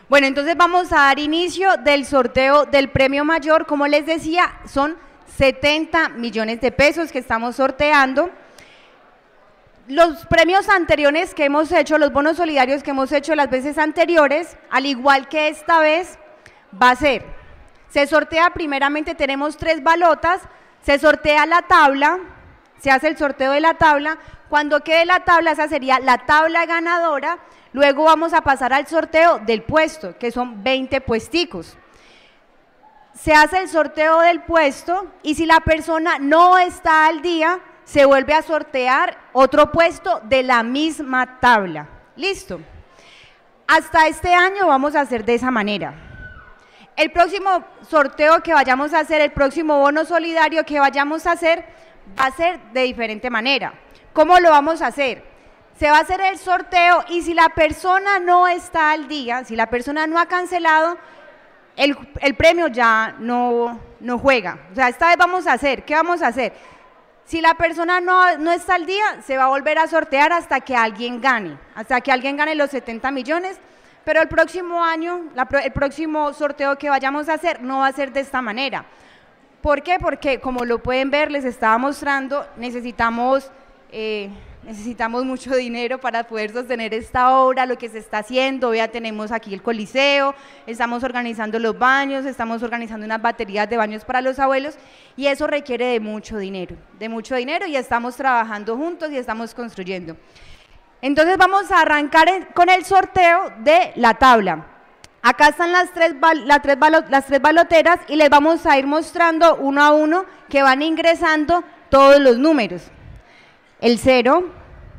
Bueno, entonces vamos a dar inicio del sorteo del premio mayor. Como les decía, son 70 millones de pesos que estamos sorteando. Los premios anteriores que hemos hecho, los bonos solidarios que hemos hecho las veces anteriores, al igual que esta vez, va a ser, se sortea primeramente, tenemos 3 balotas, se sortea la tabla, se hace el sorteo de la tabla, cuando quede la tabla, esa sería la tabla ganadora, luego vamos a pasar al sorteo del puesto, que son 20 puesticos. Se hace el sorteo del puesto y si la persona no está al día, se vuelve a sortear otro puesto de la misma tabla. ¿Listo? Hasta este año vamos a hacer de esa manera. El próximo sorteo que vayamos a hacer, el próximo bono solidario que vayamos a hacer, va a ser de diferente manera. ¿Cómo lo vamos a hacer? Se va a hacer el sorteo y si la persona no está al día, si la persona no ha cancelado, el premio ya no juega. O sea, esta vez vamos a hacer, ¿qué vamos a hacer? Si la persona no está al día, se va a volver a sortear hasta que alguien gane los 70 millones, pero el próximo año, el próximo sorteo que vayamos a hacer no va a ser de esta manera. ¿Por qué? Porque como lo pueden ver, les estaba mostrando, necesitamos mucho dinero para poder sostener esta obra, lo que se está haciendo. Ya tenemos aquí el coliseo, estamos organizando los baños, estamos organizando unas baterías de baños para los abuelos y eso requiere de mucho dinero y estamos trabajando juntos y estamos construyendo. Entonces vamos a arrancar con el sorteo de la tabla. Acá están las tres baloteras y les vamos a ir mostrando uno a uno que van ingresando todos los números. El 0,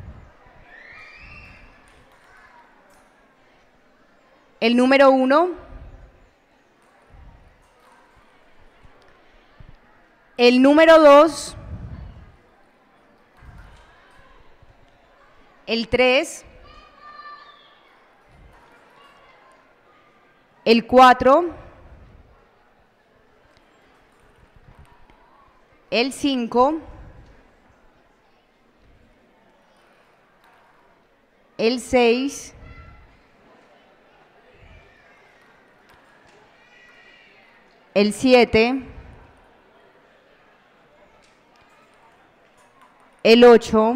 el número 1, el número 2, el 3, el 4, el 5, el 6, el 7, el 8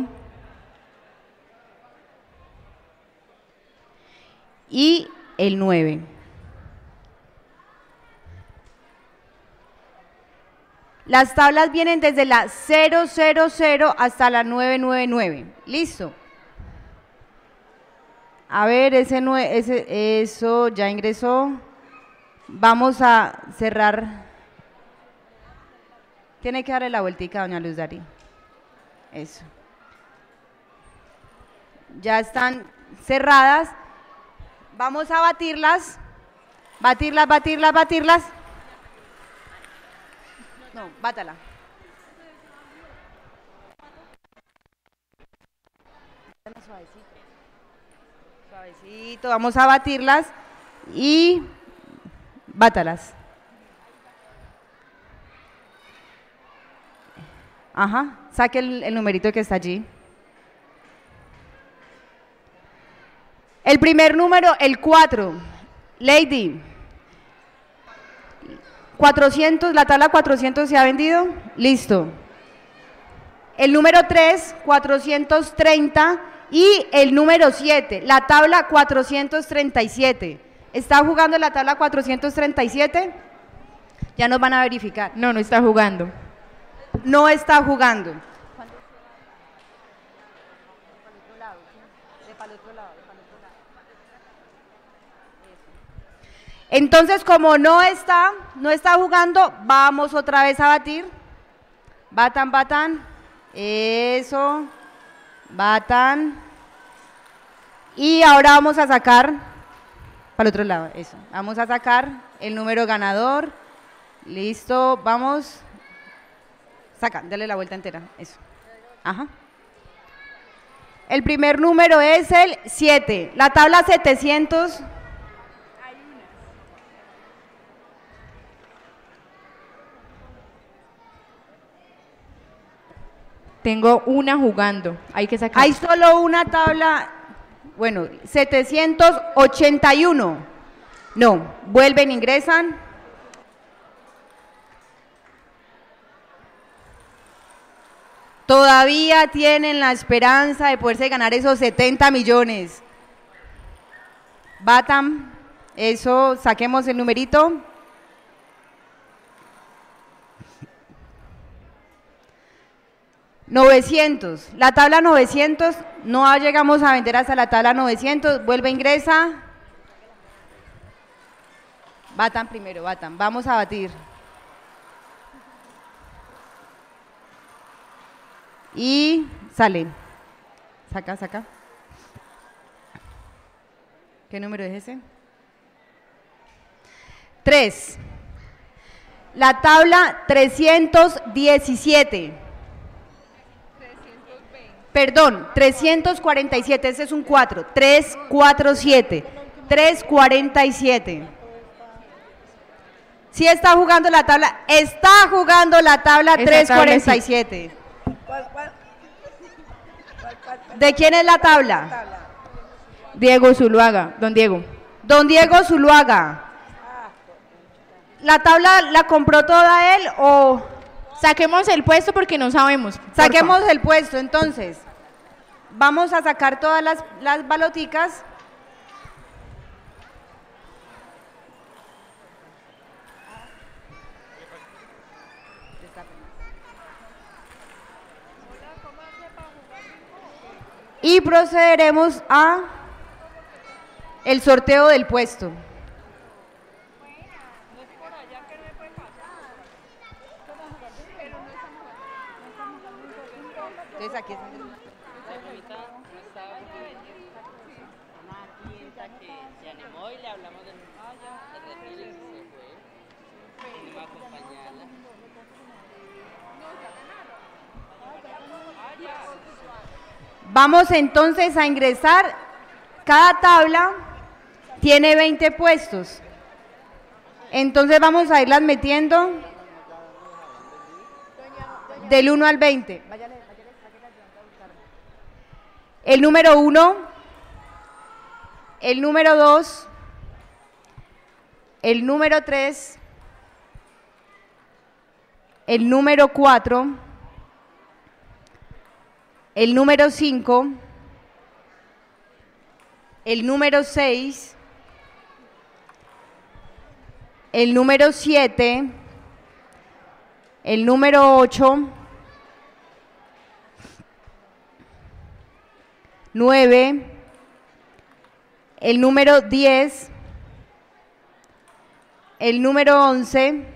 y el 9. Las tablas vienen desde la 000 hasta la 999. ¿Listo? A ver, eso ya ingresó. Vamos a cerrar. Tiene que darle la vueltica, doña Luz Dari. Eso. Ya están cerradas. Vamos a batirlas. Batirlas. No, bátala. Suavecito, vamos a batirlas y bátalas. Ajá, saque el numerito que está allí. El primer número, el 4, Lady. 400, la tabla 400 se ha vendido, listo. El número 3, 430 y el número 7, la tabla 437. ¿Está jugando la tabla 437? Ya nos van a verificar. No, no está jugando. No está jugando. Entonces, como no está jugando, vamos otra vez a batir. Batan. Eso. Batan. Y ahora vamos a sacar, para el otro lado, eso. Vamos a sacar el número ganador. Listo, vamos. Saca, dale la vuelta entera, eso. Ajá. El primer número es el 7, la tabla 700. Tengo una jugando, hay que sacar. Hay solo una tabla, bueno, 781. No, vuelven, ingresan. Todavía tienen la esperanza de poderse ganar esos 70 millones. Batan, eso, saquemos el numerito. $900, la tabla 900, no llegamos a vender hasta la tabla 900, vuelve, ingresa. Batan primero, batan, vamos a batir. Y sale. Saca, saca. ¿Qué número es ese? 3. La tabla 317. Perdón, 347, ese es un 4. 347. 347. ¿Sí está jugando la tabla? Está jugando la tabla 347. ¿De quién es la tabla? Diego Zuluaga, don Diego. Don Diego Zuluaga. ¿La tabla la compró toda él o...? Saquemos el puesto porque no sabemos. Saquemos el puesto, entonces. Vamos a sacar todas las baloticas. Y procederemos a el sorteo del puesto. Entonces aquí está. Una clienta que se animó y le hablamos de retiro y se fue. Venimos a acompañarla. Vamos entonces a ingresar. Cada tabla tiene 20 puestos. Entonces vamos a irlas metiendo del 1 al 20. El número 1, el número 2, el número 3, el número 4, el número 5, el número 6, el número 7, el número 8, 9, el número 10, el número 11,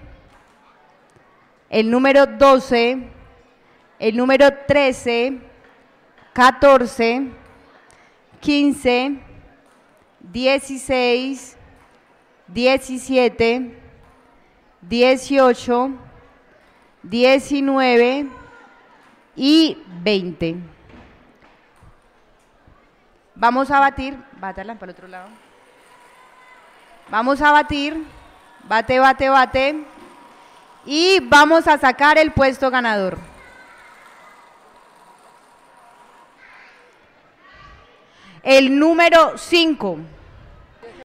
el número 12, el número 13, 14, 15, 16, 17, 18, 19 y 20. Vamos a batir, bátala para el otro lado. Vamos a batir, bate, bate, bate. Y vamos a sacar el puesto ganador. El número 5.